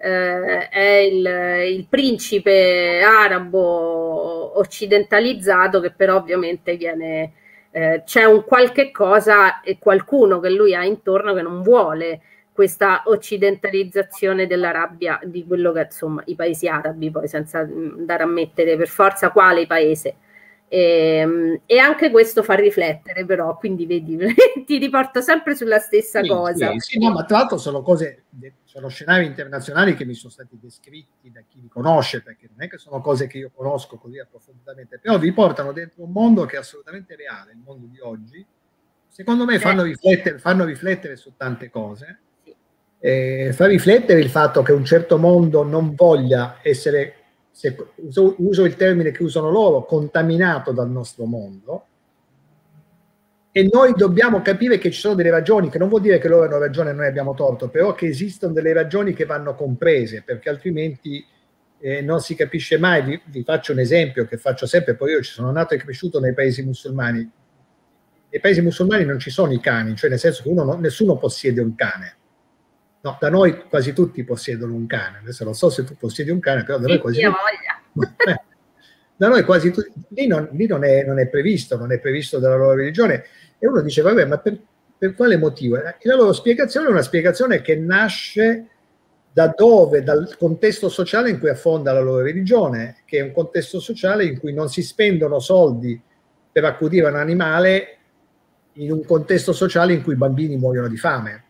[SPEAKER 1] è il principe arabo occidentalizzato che però ovviamente viene c'è un qualche cosa e qualcuno che lui ha intorno che non vuole questa occidentalizzazione dell'Arabia, di quello che insomma i paesi arabi, poi senza andare a mettere per forza quale paese. E anche questo fa riflettere, però, quindi vedi, ti riporto sempre sulla stessa cosa.
[SPEAKER 2] Sì, no, ma tra l'altro sono scenari internazionali che mi sono stati descritti da chi li conosce, perché non è che sono cose che io conosco così approfonditamente, però vi portano dentro un mondo che è assolutamente reale, il mondo di oggi. Secondo me fanno riflettere su tante cose. Fa riflettere il fatto che un certo mondo non voglia essere, uso il termine che usano loro, contaminato dal nostro mondo, e noi dobbiamo capire che ci sono delle ragioni, che non vuol dire che loro hanno ragione e noi abbiamo torto, però che esistono delle ragioni che vanno comprese, perché altrimenti non si capisce mai. Vi faccio un esempio che faccio sempre, poi io ci sono nato e cresciuto nei paesi musulmani. Nei paesi musulmani non ci sono i cani, cioè nel senso che nessuno possiede un cane. No, da noi quasi tutti possiedono un cane. Adesso non so se tu possiedi un cane, però da noi quasi tutti. Da noi quasi tutti. Lì non è previsto dalla loro religione. E uno dice, vabbè, ma per quale motivo? E la loro spiegazione è una spiegazione che nasce dal contesto sociale in cui affonda la loro religione, che è un contesto sociale in cui non si spendono soldi per accudire un animale in un contesto sociale in cui i bambini muoiono di fame.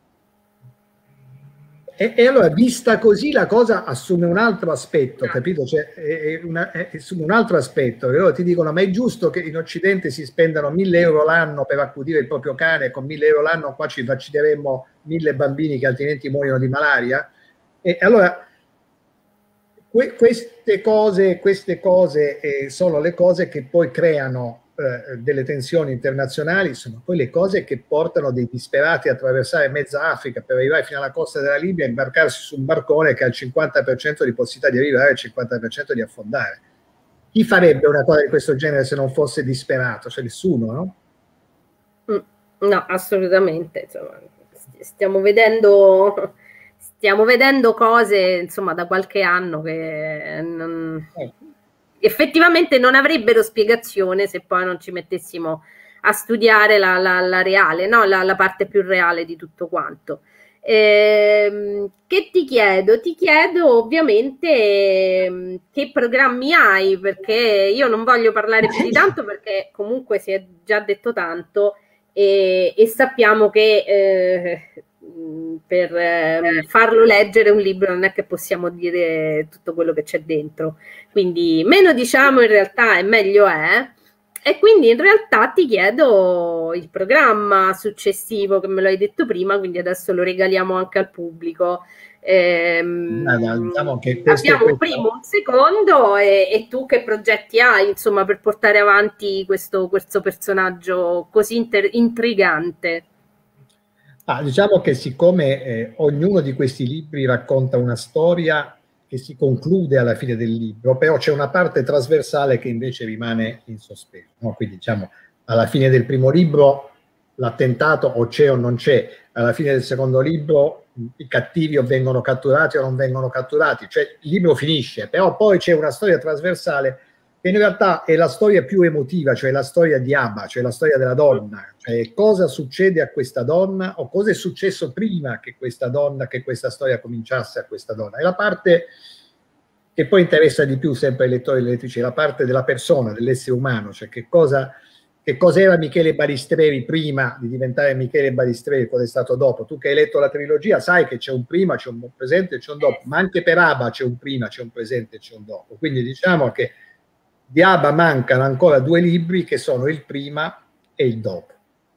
[SPEAKER 2] E allora, vista così, la cosa assume un altro aspetto, capito? Cioè, assume un altro aspetto. E loro ti dicono, ma è giusto che in Occidente si spendano 1.000 euro l'anno per accudire il proprio cane, e con 1.000 euro l'anno qua ci vaccineremmo 1.000 bambini che altrimenti muoiono di malaria? E allora, queste cose sono le cose che poi creano delle tensioni internazionali, sono poi le cose che portano dei disperati a attraversare mezza Africa per arrivare fino alla costa della Libia e imbarcarsi su un barcone che ha il 50% di possibilità di arrivare e il 50% di affondare. Chi farebbe una cosa di questo genere se non fosse disperato? Cioè nessuno, no?
[SPEAKER 1] No, assolutamente. Insomma, stiamo vedendo cose, insomma, da qualche anno che non... effettivamente non avrebbero spiegazione se poi non ci mettessimo a studiare la reale, no? La parte più reale di tutto quanto. Che ti chiedo? Ti chiedo ovviamente che programmi hai, perché io non voglio parlare più di tanto perché comunque si è già detto tanto e sappiamo che per farlo leggere un libro non è che possiamo dire tutto quello che c'è dentro, quindi meno diciamo in realtà e meglio è. E quindi in realtà ti chiedo il programma successivo, che me lo hai detto prima, quindi adesso lo regaliamo anche al pubblico.
[SPEAKER 2] Diciamo che
[SPEAKER 1] abbiamo un primo, un secondo e tu che progetti hai, insomma, per portare avanti questo personaggio così intrigante?
[SPEAKER 2] Diciamo che siccome ognuno di questi libri racconta una storia che si conclude alla fine del libro, però c'è una parte trasversale che invece rimane in sospeso, no? Quindi diciamo alla fine del primo libro l'attentato o c'è o non c'è, alla fine del secondo libro i cattivi o vengono catturati o non vengono catturati, cioè il libro finisce, però poi c'è una storia trasversale che in realtà è la storia più emotiva, cioè la storia di Abba, cioè la storia della donna, cioè cosa succede a questa donna o cosa è successo prima che questa donna, che questa storia cominciasse a questa donna. È la parte che poi interessa di più sempre ai lettori e alle lettrici, è la parte della persona, dell'essere umano, cioè che cosa era Michele Balistreri prima di diventare Michele Balistreri, cosa è stato dopo. Tu che hai letto la trilogia sai che c'è un prima, c'è un presente e c'è un dopo, ma anche per Abba c'è un prima, c'è un presente e c'è un dopo. Quindi diciamo che di Abba mancano ancora 2 libri che sono il prima e il dopo.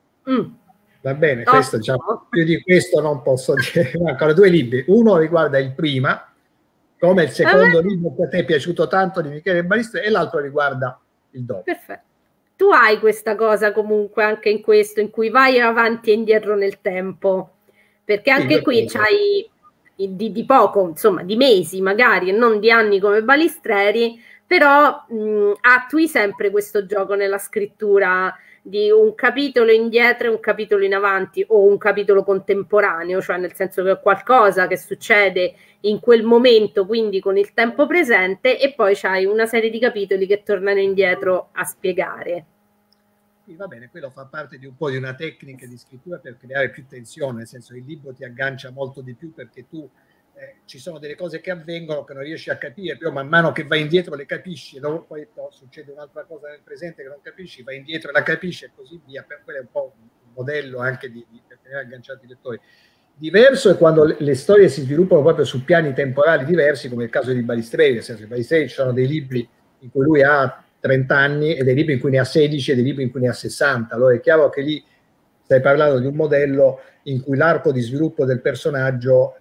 [SPEAKER 2] Va bene, questo, diciamo, più di questo non posso dire. Mancano 2 libri, uno riguarda il prima, come il secondo libro che a te è piaciuto tanto di Michele Balistreri, e l'altro riguarda il dopo.
[SPEAKER 1] Perfetto. Tu hai questa cosa comunque anche in questo, in cui vai avanti e indietro nel tempo, perché anche sì, qui c'hai di poco, insomma, di mesi magari, e non di anni come Balistreri, però attui sempre questo gioco nella scrittura di un capitolo indietro e un capitolo in avanti, o un capitolo contemporaneo, cioè nel senso che è qualcosa che succede in quel momento, quindi con il tempo presente, e poi c'hai una serie di capitoli che tornano indietro a spiegare.
[SPEAKER 2] Sì, va bene, quello fa parte di un po' di una tecnica di scrittura per creare più tensione, nel senso che il libro ti aggancia molto di più perché tu ci sono delle cose che avvengono che non riesci a capire, però man mano che vai indietro le capisci, e dopo poi succede un'altra cosa nel presente che non capisci, vai indietro e la capisci e così via. Per quello è un po' un modello anche per tenere agganciati i lettori. Diverso è quando le storie si sviluppano proprio su piani temporali diversi, come il caso di Balistreri, nel senso che Balistreri ci sono dei libri in cui lui ha 30 anni e dei libri in cui ne ha 16 e dei libri in cui ne ha 60. Allora è chiaro che lì stai parlando di un modello in cui l'arco di sviluppo del personaggio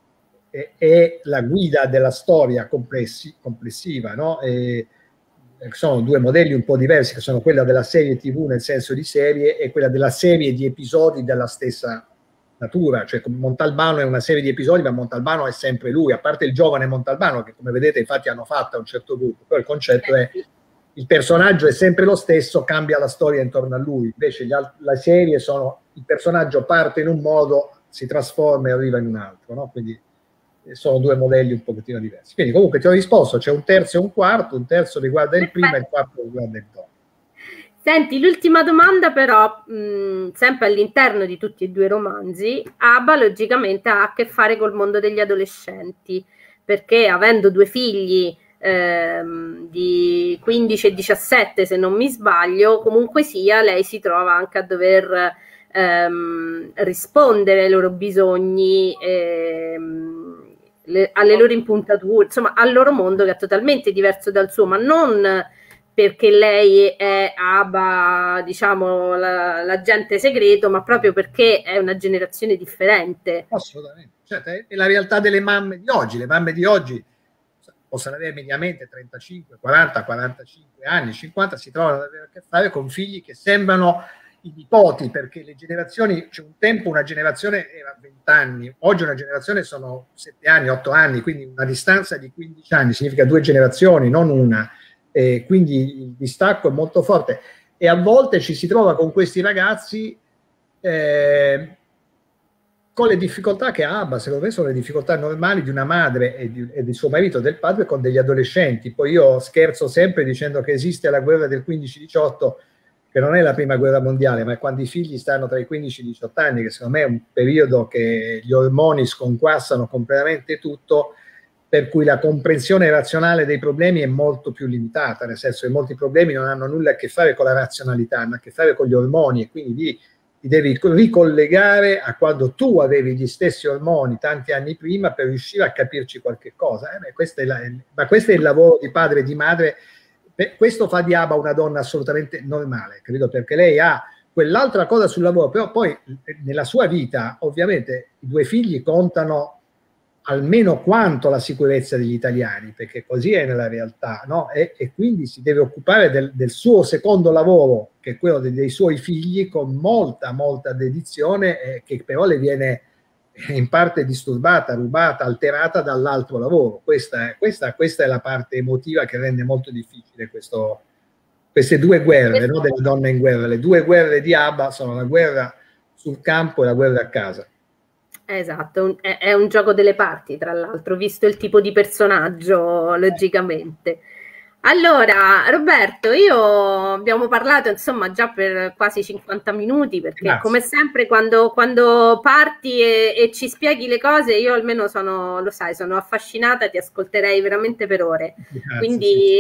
[SPEAKER 2] è la guida della storia complessiva, no? E sono 2 modelli un po' diversi, che sono quella della serie TV nel senso di serie e quella della serie di episodi della stessa natura, cioè Montalbano è una serie di episodi, ma Montalbano è sempre lui, a parte il giovane Montalbano che come vedete infatti hanno fatto a un certo punto, però il concetto è il personaggio è sempre lo stesso, cambia la storia intorno a lui, invece la serie sono il personaggio parte in un modo, si trasforma e arriva in un altro, no? Quindi sono 2 modelli un pochettino diversi. Quindi comunque ti ho risposto, c'è un terzo e un quarto, un terzo riguarda il prima e il quarto riguarda il dopo.
[SPEAKER 1] Senti, l'ultima domanda però, sempre all'interno di tutti e 2 i romanzi, Abba logicamente ha a che fare col mondo degli adolescenti, perché avendo 2 figli di 15 e 17 se non mi sbaglio, comunque sia lei si trova anche a dover rispondere ai loro bisogni, alle loro impuntature, insomma al loro mondo che è totalmente diverso dal suo, ma non perché lei è Abba, diciamo, l'agente segreto, ma proprio perché è una generazione differente.
[SPEAKER 2] Assolutamente, certo, è la realtà delle mamme di oggi. Le mamme di oggi possono avere mediamente 35, 40, 45 anni, 50, si trovano ad avere a che fare con figli che sembrano i nipoti, perché le generazioni, c'è un tempo una generazione era 20 anni, oggi una generazione sono 7 anni, 8 anni, quindi una distanza di 15 anni, significa 2 generazioni, non una, quindi il distacco è molto forte e a volte ci si trova con questi ragazzi con le difficoltà che ha Abba, secondo me sono le difficoltà normali di una madre e di suo marito, del padre, con degli adolescenti. Poi io scherzo sempre dicendo che esiste la guerra del 15-18, che non è la prima guerra mondiale, ma è quando i figli stanno tra i 15 e i 18 anni, che secondo me è un periodo che gli ormoni sconquassano completamente tutto, per cui la comprensione razionale dei problemi è molto più limitata, nel senso che molti problemi non hanno nulla a che fare con la razionalità, hanno a che fare con gli ormoni, e quindi ti devi ricollegare a quando tu avevi gli stessi ormoni tanti anni prima per riuscire a capirci qualche cosa. Ma questo è il lavoro di padre e di madre. Questo fa di Abba una donna assolutamente normale, credo, perché lei ha quell'altra cosa sul lavoro, però poi nella sua vita ovviamente i 2 figli contano almeno quanto la sicurezza degli italiani, perché così è nella realtà, no? E quindi si deve occupare del suo secondo lavoro, che è quello dei suoi figli, con molta dedizione, che però le viene in parte disturbata, rubata, alterata dall'altro lavoro. Questa è la parte emotiva che rende molto difficile queste 2 guerre, no? Delle donne in guerra. Le 2 guerre di Abba sono la guerra sul campo e la guerra a casa.
[SPEAKER 1] Esatto, è un gioco delle parti, tra l'altro, visto il tipo di personaggio, logicamente. Allora, Roberto, abbiamo parlato insomma già per quasi 50 minuti, perché grazie. Come sempre quando parti e ci spieghi le cose, io almeno lo sai, sono affascinata, ti ascolterei veramente per ore. Grazie, quindi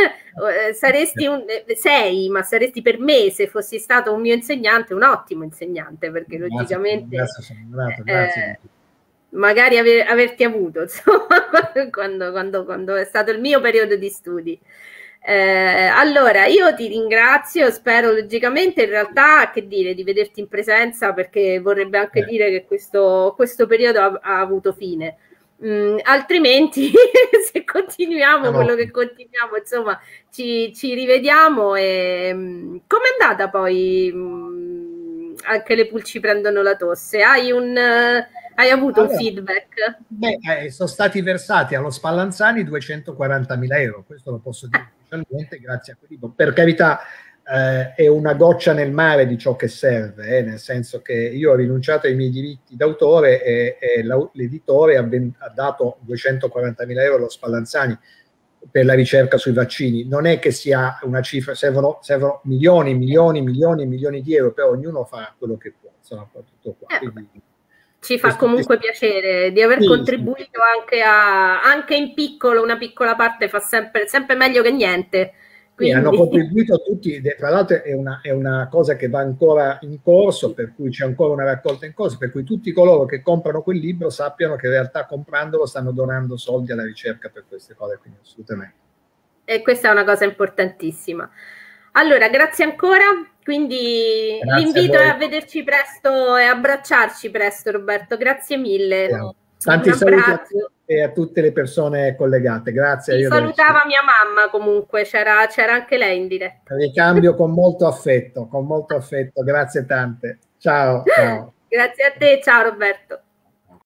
[SPEAKER 1] sì. saresti per me, se fossi stato un mio insegnante, un ottimo insegnante, perché grazie, logicamente grazie. Magari averti avuto, insomma, quando è stato il mio periodo di studi. Allora, io ti ringrazio, spero logicamente, in realtà, che dire, di vederti in presenza, perché vorrebbe anche dire che questo periodo ha avuto fine. Altrimenti, se continuiamo quello che continuiamo, insomma, ci rivediamo. E com'è andata poi? Anche le pulci prendono la tosse. Hai avuto un feedback?
[SPEAKER 2] Beh, sono stati versati allo Spallanzani 240.000 euro, questo lo posso dire ufficialmente, grazie a quel libro. Per carità, è una goccia nel mare di ciò che serve, nel senso che io ho rinunciato ai miei diritti d'autore e l'editore ha dato 240.000 euro allo Spallanzani per la ricerca sui vaccini. Non è che sia una cifra, servono milioni di euro, però ognuno fa quello che può, insomma, tutto qua. Quindi,
[SPEAKER 1] ci fa comunque piacere di aver contribuito anche in piccolo, una piccola parte fa sempre meglio che niente.
[SPEAKER 2] Quindi hanno contribuito tutti, tra l'altro è una cosa che va ancora in corso, per cui c'è ancora una raccolta in corso, per cui tutti coloro che comprano quel libro sappiano che in realtà comprandolo stanno donando soldi alla ricerca per queste cose, quindi assolutamente.
[SPEAKER 1] E questa è una cosa importantissima. Allora, grazie ancora, quindi l'invito è a vederci presto e abbracciarci presto, Roberto, grazie mille.
[SPEAKER 2] Tanti saluti a te e a tutte le persone collegate, grazie.
[SPEAKER 1] Ti salutava mia mamma comunque, c'era anche lei in diretta.
[SPEAKER 2] Ricambio con molto affetto, grazie tante. Ciao.
[SPEAKER 1] Grazie a te, ciao Roberto.